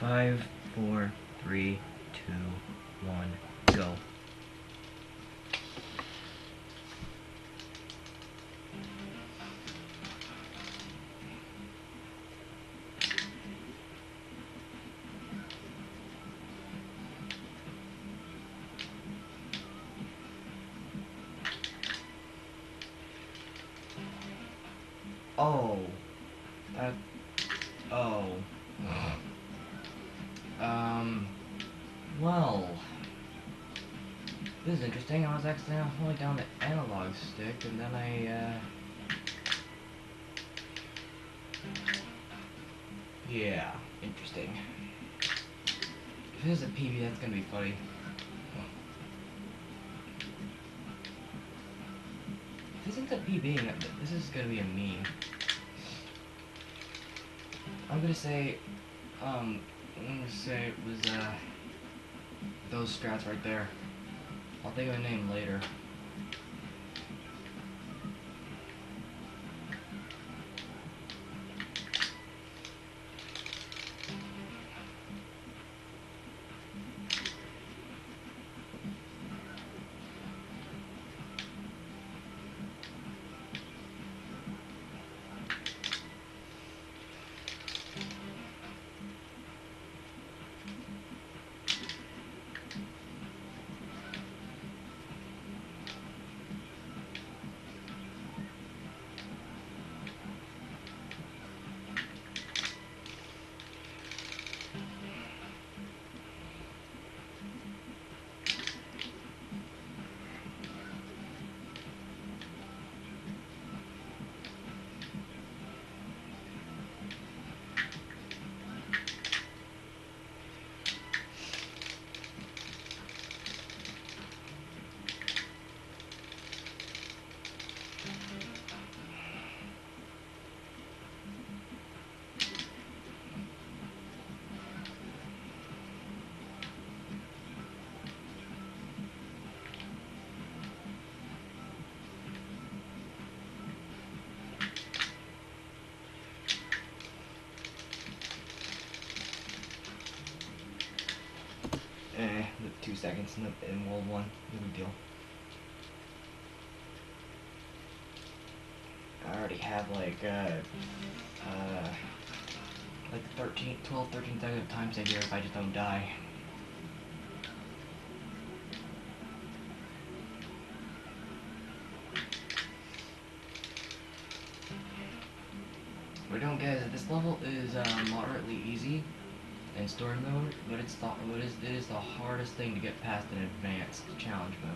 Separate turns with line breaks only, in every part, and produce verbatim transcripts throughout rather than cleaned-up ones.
Five, four, three, two, one, go. Oh, that, oh, um, well, this is interesting. I was accidentally holding down the analog stick, and then I, uh, yeah, interesting. If this is a P B, that's gonna be funny. If this isn't a P B, this is gonna be a meme. I'm gonna say, um, I'm gonna say it was, uh, those strats right there. I'll think of a name later. Eh, two seconds in, the, in World One, no big deal. I already have like, uh, uh, like thirteen, twelve, thirteen seconds of time save here if I just don't die. What I don't get is that this level is uh, moderately easy in story mode, but it's the, but it's, it is the hardest thing to get past in advanced challenge mode.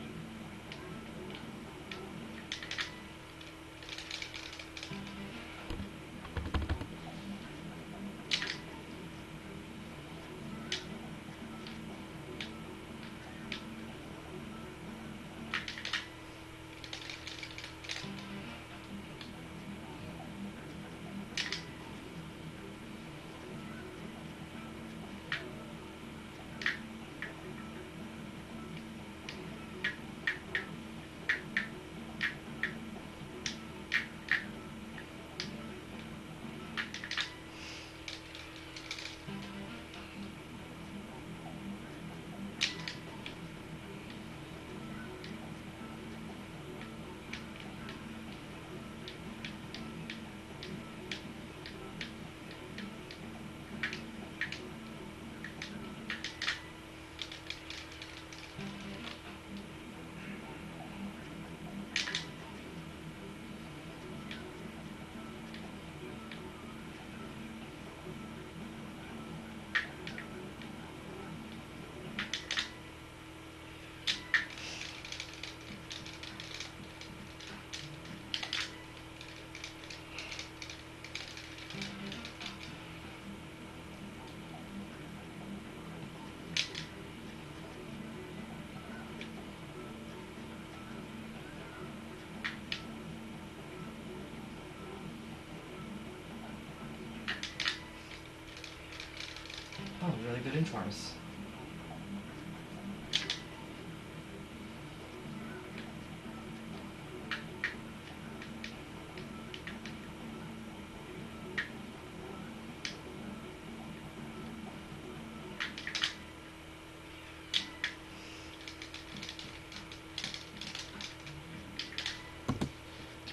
Oh, really good informs.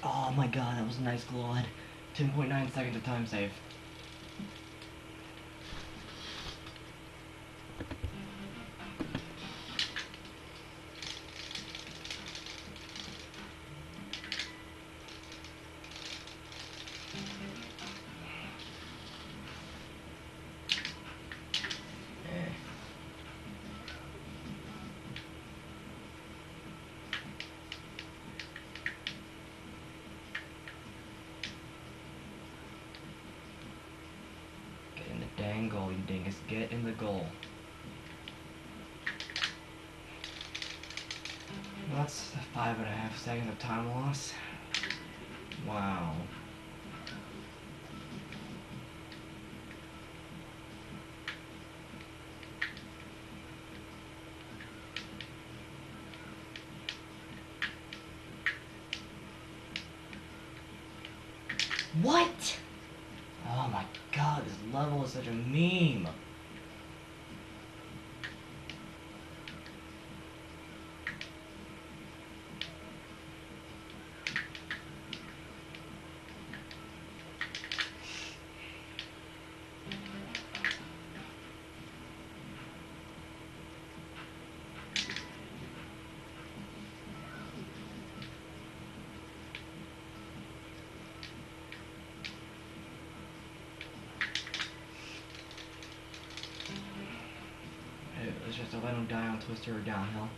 Oh my god, that was a nice glide. ten point nine seconds of time save. Dang goal, you dingus. Get in the goal. Well, that's five and a half seconds of time loss. Wow. What? Oh my god, this level is such a meme. Let's just let him die on Twister or downhill.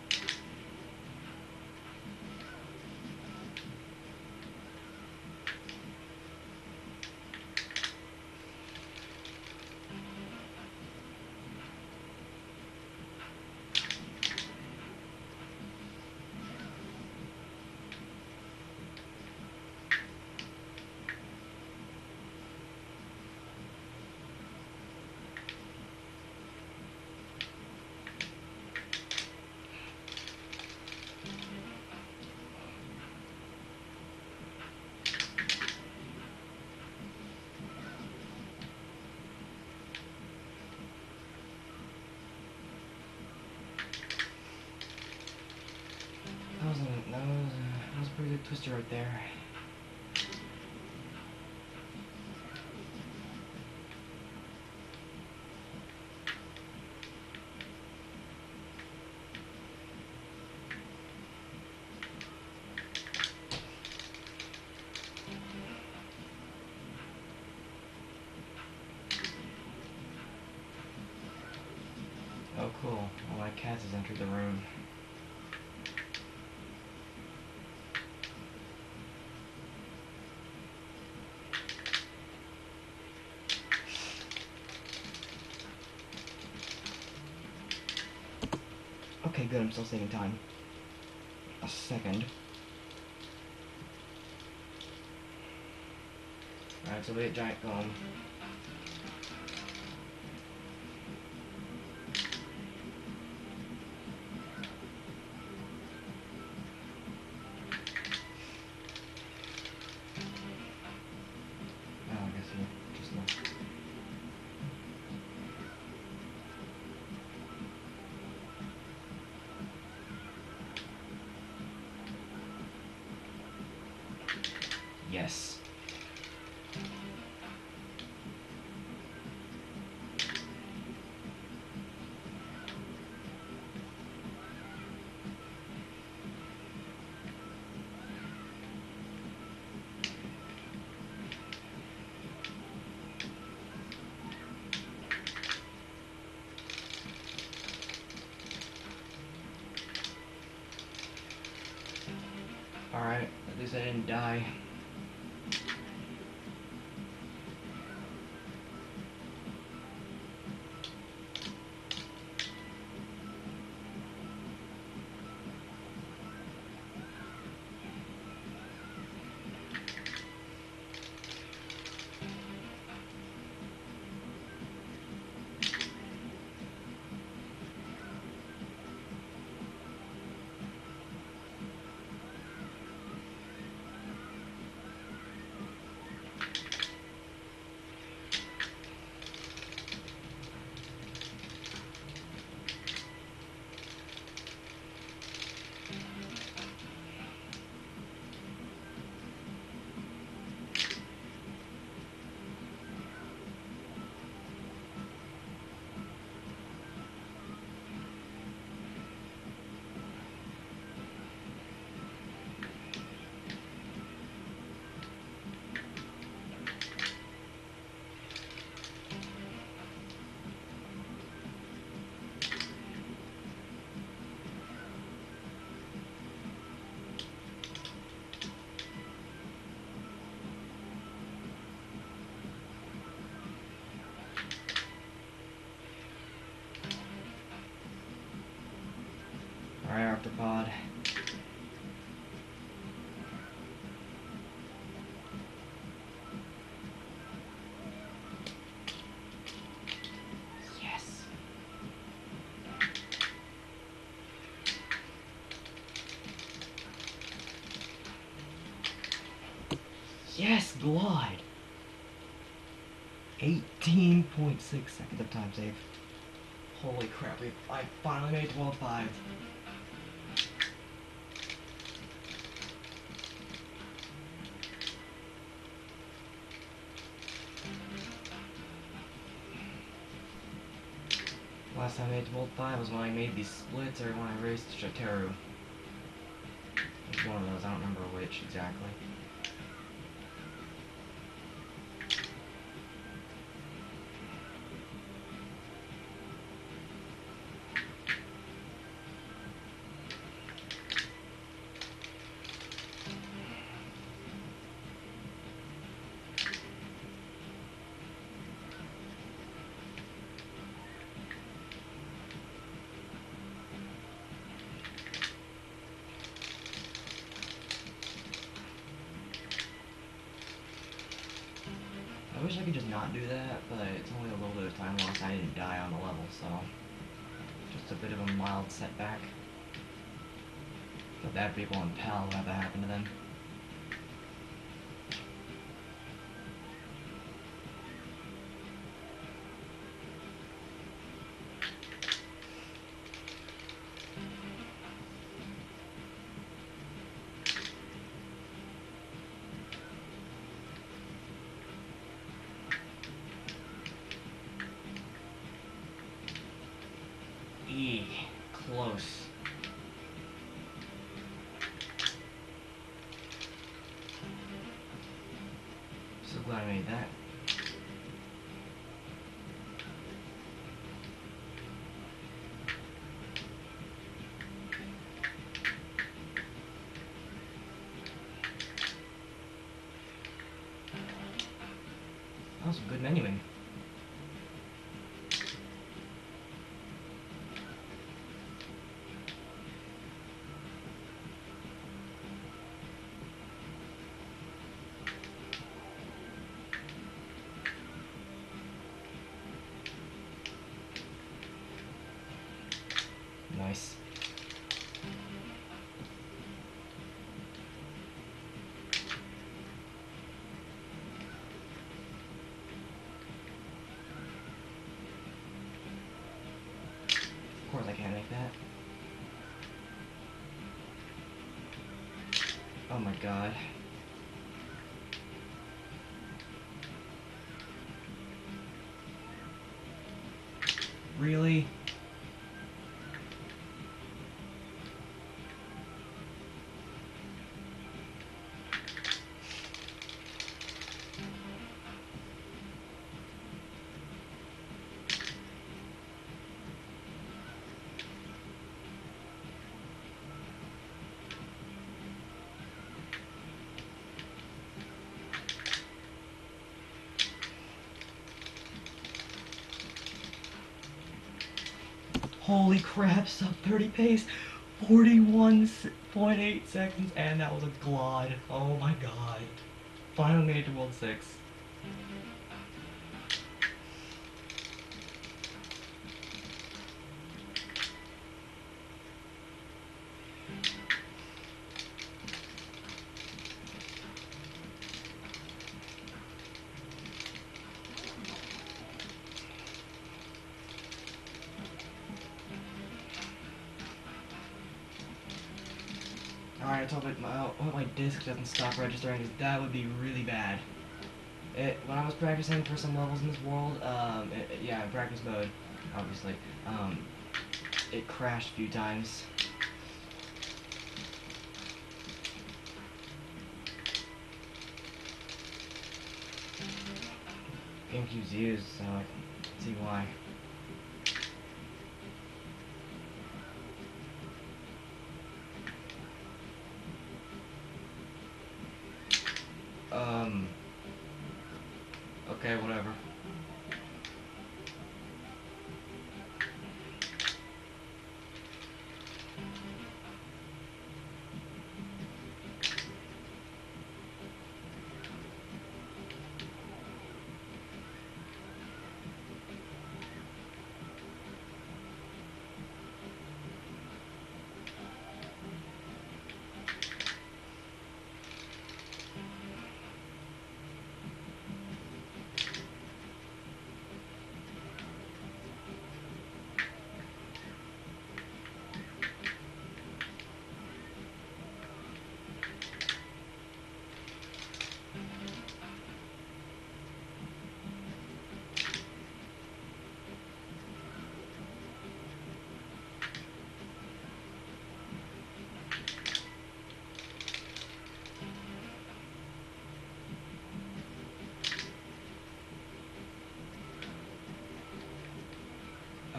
That was a, that was a, that was a pretty good twister right there. Oh cool, one of my cats has entered the room. Okay, good, I'm still saving time. A second. Alright, so we get giant golem. Oh, I guess he just left. Yes. Alright, at least I didn't die. Yes, glide. eighteen point six seconds of time save. Holy crap, we I finally made world five. Last time I made world five was when I made these splits or when I raced Shoteru. It was one of those, I don't remember which exactly. I wish I could just not do that, but it's only a little bit of time lost. I didn't die on the level, so just a bit of a mild setback. The bad people on Pal will have that happen to them. E. Close. So glad I made that. That was some good menuing. Nice. Of course I can't make that. Oh my god. Really? Holy crap, sub thirty pace, forty-one point eight seconds, and that was a glide. Oh my god. Finally made it to World six. Alright, let's hope, it, I hope my disc doesn't stop registering, because that would be really bad. It, when I was practicing for some levels in this world, um, it, it- yeah, in practice mode, obviously, um, it crashed a few times. GameCube's used, so I can see why. Um, okay, whatever.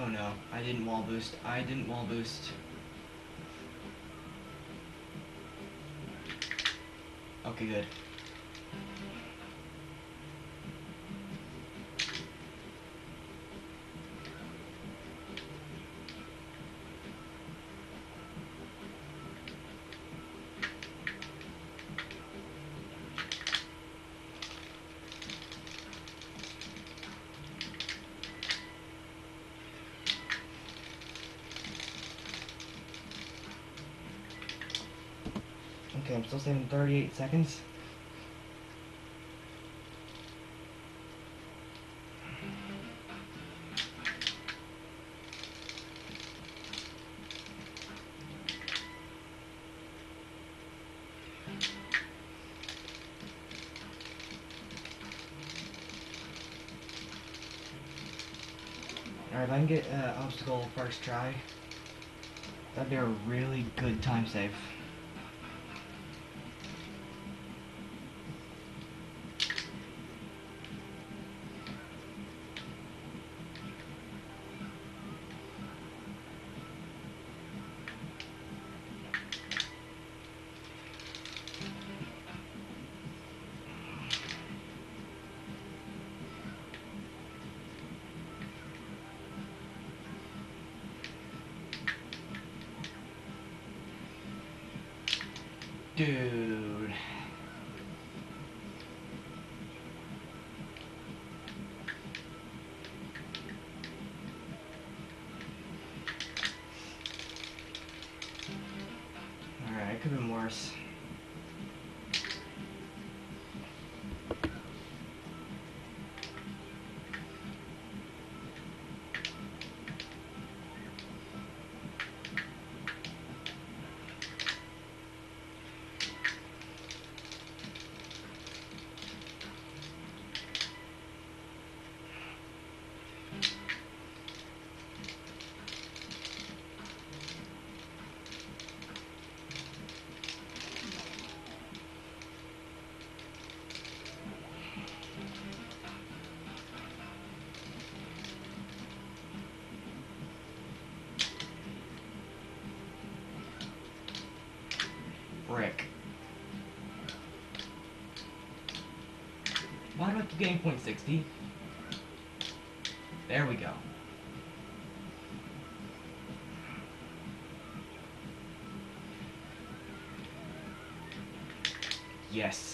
no, I didn't wall boost. I didn't wall boost. Okay, good. Okay, I'm still saving thirty-eight seconds. Alright, if I can get uh, obstacle first try, that'd be a really good time save. Dude. Alright, it could have been worse. Frick. Why do I keep getting point sixty? There we go. Yes.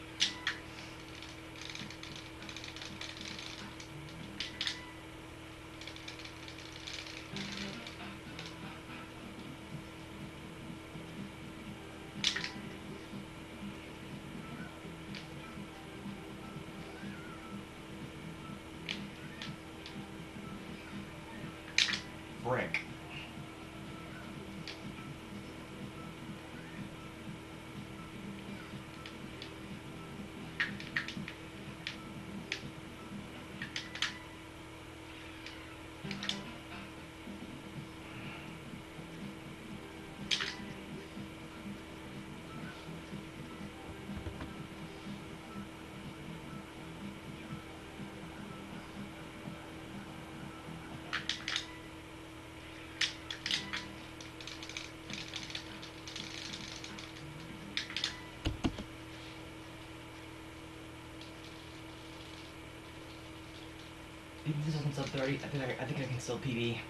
Frick. Even if this wasn't sub thirty, I think I, I think I can still P B.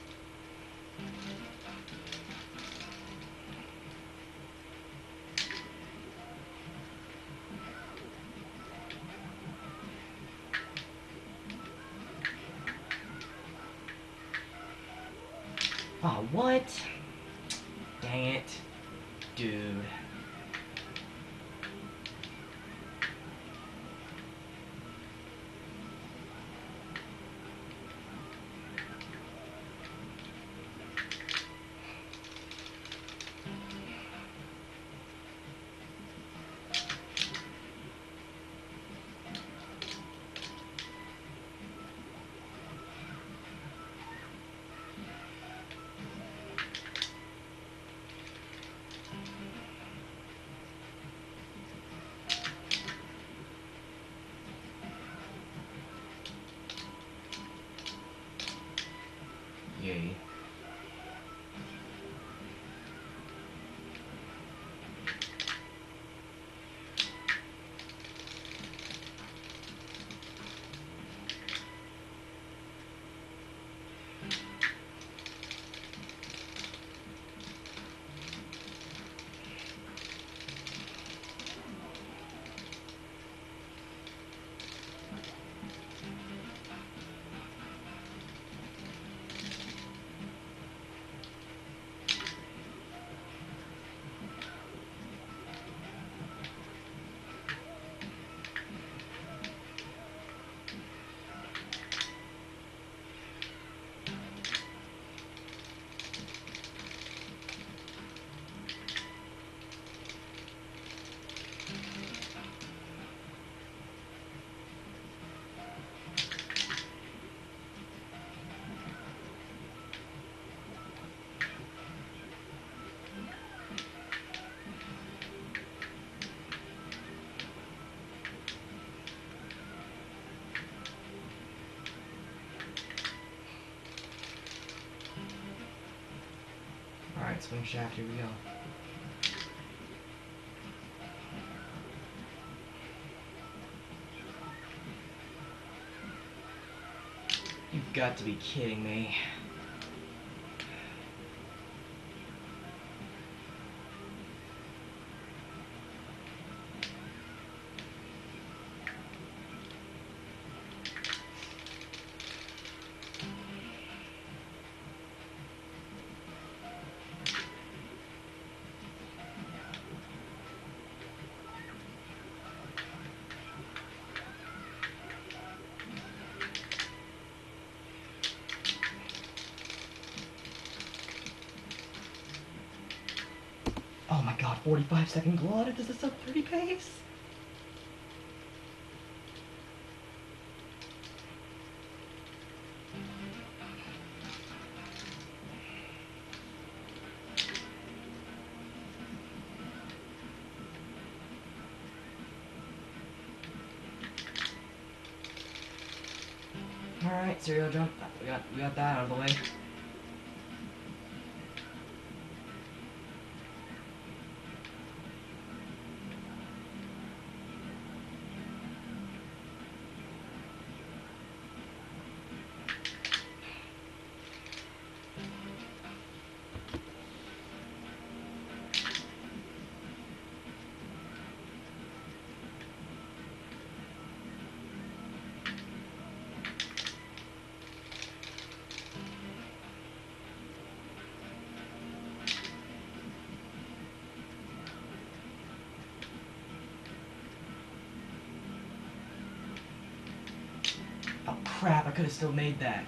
Oh, what? Dang it. Dude. swing shaft, here we go. You've got to be kidding me. Oh my god, forty-five second glut at a sub thirty pace? Alright, serial jump. We got we got that out of the way. Oh crap, I could have still made that.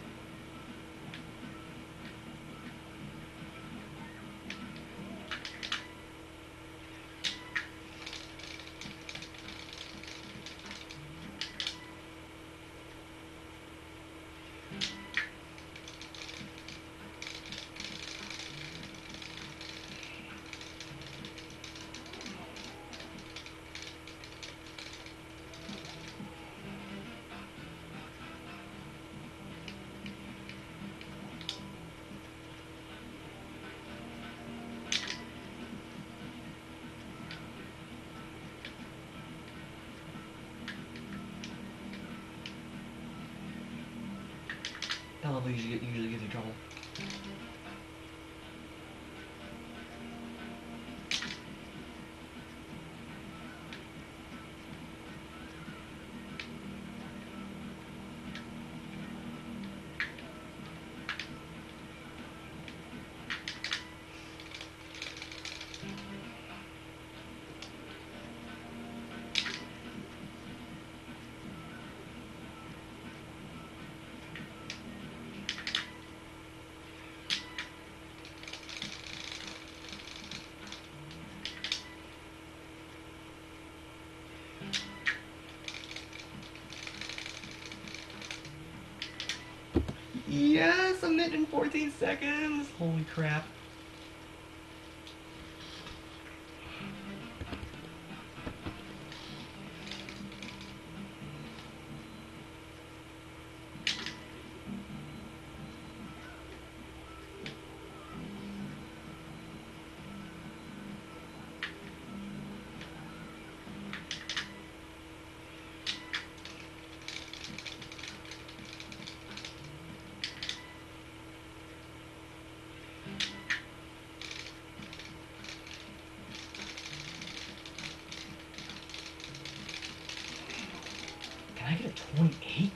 That level usually, usually gives you trouble. Yes, a minute and fourteen seconds. Holy crap. Can I get a twenty-eight?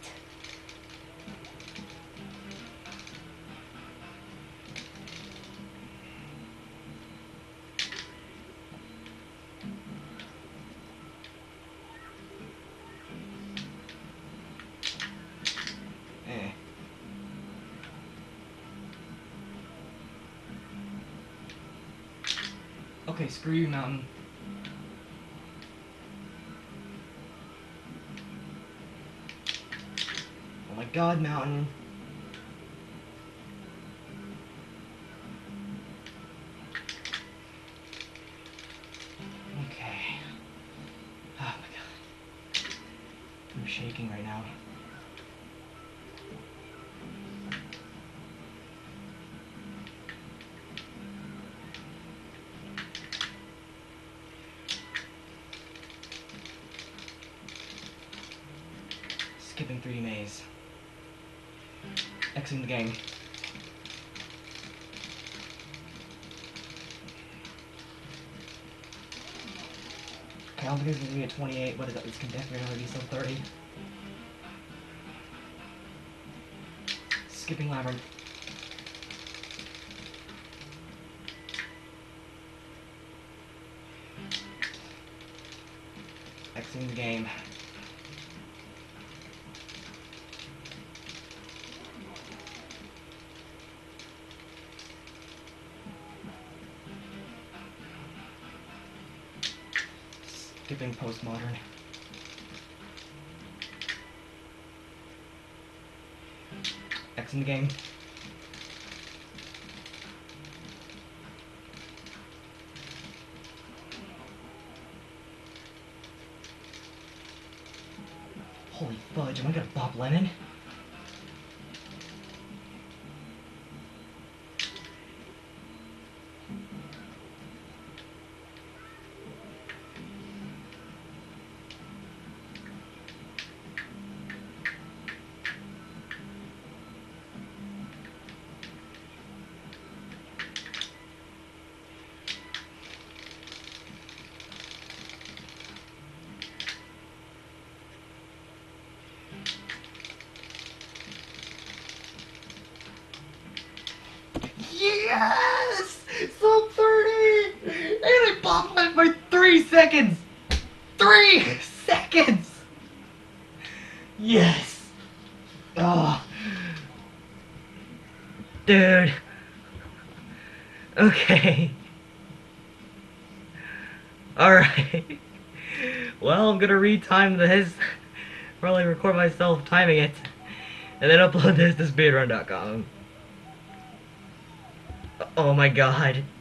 Eh. Okay, screw you, Mountain. Oh my god, Mountain. Okay. Oh my god. I'm shaking right now. Skipping three D maze. Exiting the game. Okay, I don't think this is gonna be at twenty-eight, but it's definitely gonna be some thirty. Skipping labyrinth. Exiting the game. Skipping postmodern. Exiting the game. Holy fudge, am I gonna bop Lennon? Yes! Sub thirty! And I bopped it by three seconds! Three seconds! Yes! Oh. Dude. Okay. Alright. Well, I'm gonna retime this. Probably record myself timing it. And then upload this to speedrun dot com. Oh my god.